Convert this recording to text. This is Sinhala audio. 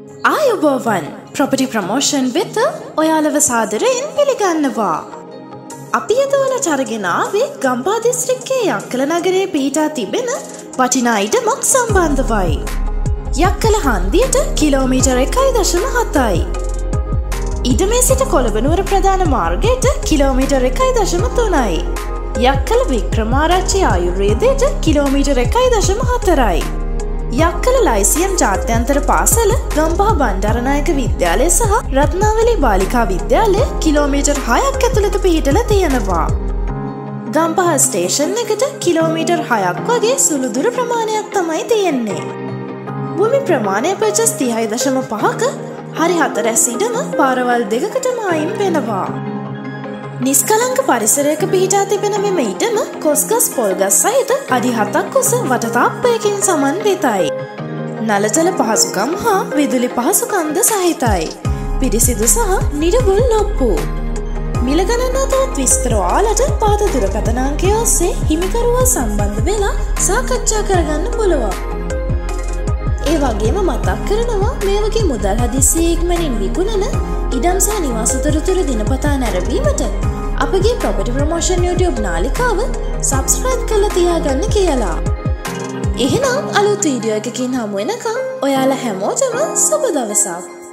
ආයුබෝවන් property promotion වෙත ඔයාලව සාදරයෙන් පිළිගන්නවා. අපි අද ඔයාලට අරගෙන ආවේ ගම්පහ දිස්ත්‍රික්කයේ යක්කල නගරයේ පිහිටා තිබෙන වටිනා ඉඩමක් සම්බන්ධවයි. යක්කල හන්දියට කිලෝමීටර් 1.7යි. ඉඩමේ සිට කොළඹ ප්‍රධාන මාර්ගයට කිලෝමීටර් 1.3යි. යක්කල වික්‍රමාරච්චි ආයුර්වේදයට කිලෝමීටර් 1.4යි. යක්කල ලයිසියම් ජාත්‍යන්තර පාසල ගම්පහ බණ්ඩාරනායක විද්‍යාලය සහ රත්නාවලී බාලිකා විද්‍යාලය කිලෝමීටර් 6ක් ඇතුළත පිහිටලා තියෙනවා. ගම්පහ ස්ටේෂන් එකට කිලෝමීටර් 6ක් වගේ සුළු දුර ප්‍රමාණයක් තමයි තියෙන්නේ. භූමි ප්‍රමාණය පර්චස් 30.5ක හරි 4 ඇසිඩම පාරවල් දෙකකටම අයින් වෙනවා. නිස්කලංක පරිසරයක පිහිටා තිබෙන මෙම ඉඩම කොස්ගස් පොල්ගස් සහිත අඩි 7ක් උස වටතාප්පයකින් සමන්විතයි. නලජල පහසුකම් හා විදුලි පහසුකම්ද සහිතයි. පිරිසිදු සහ නිරවුල් ලොප්පු. මිල ගණනා තවත් විස්තර ඔයාලට පාත දුරකථන අංකය ඔස්සේ හිමිකරුවා සම්බන්ධ වෙලා සාකච්ඡා කරගන්න පුළුවන්. ඒ වගේම මතක් කරනවා මේ වගේ මුදල් හදිස්සියේ ඉක්මනින් විකුණන ඉඩම් සහ නිවාස තොරතුරු දිනපතා නැරඹීමට අපගේ property promotion YouTube නාලිකාව subscribe කරලා තියාගන්න කියලා. එහෙනම් අලුත් වීඩියෝ එකකින් හමු වෙනකම් ඔයාලා හැමෝටම සුබ දවසක්.